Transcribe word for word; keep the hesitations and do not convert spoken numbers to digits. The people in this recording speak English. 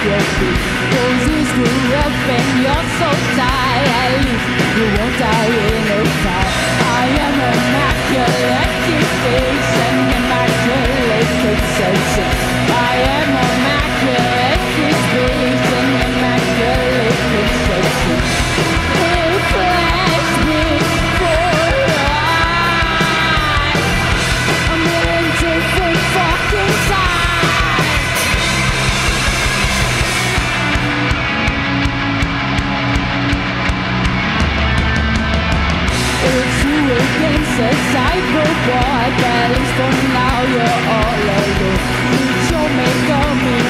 your feet. Roses grew up and you're so tired. At least you won't die in a fire. I am immaculate, your face and immaculate conception. I am immaculate, your face and immaculate conception. It flashed before your eyes a million different fucking times. It's you against a cyberboy, but at least for now you're all alone. Need your makeup,